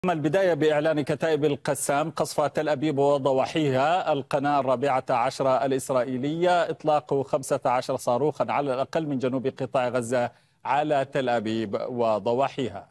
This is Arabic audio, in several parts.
البداية بإعلان كتائب القسام قصف تل أبيب وضواحيها. القناة الرابعة عشرة الإسرائيلية إطلاق 15 صاروخا على الأقل من جنوب قطاع غزة على تل أبيب وضواحيها.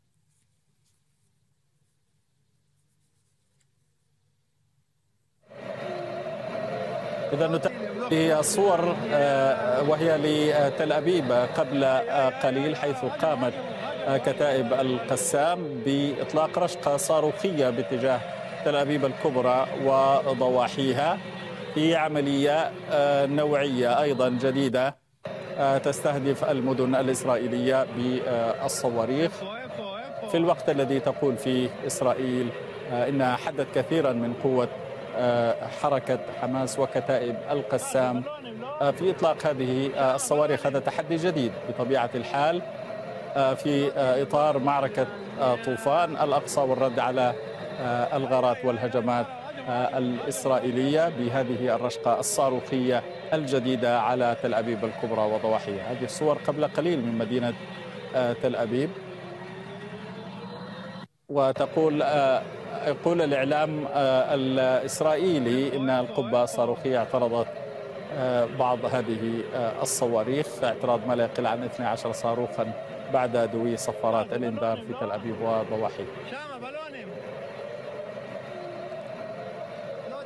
إذا نتابع الصور وهي لتل أبيب قبل قليل، حيث قامت كتائب القسام بإطلاق رشقة صاروخية باتجاه تل أبيب الكبرى وضواحيها في عملية نوعية أيضا جديدة تستهدف المدن الإسرائيلية بالصواريخ، في الوقت الذي تقول فيه إسرائيل إنها حدت كثيرا من قوة حركة حماس وكتائب القسام في إطلاق هذه الصواريخ. هذا تحدي جديد بطبيعة الحال في إطار معركة طوفان الأقصى والرد على الغارات والهجمات الإسرائيلية بهذه الرشقة الصاروخية الجديدة على تل أبيب الكبرى وضواحيها. هذه الصور قبل قليل من مدينة تل أبيب، يقول الإعلام الإسرائيلي إن القبة الصاروخية اعترضت بعض هذه الصواريخ، اعتراض ما لا يقل عن 12 صاروخا بعد دوي صفارات الإنذار في تل أبيب وضواحيها.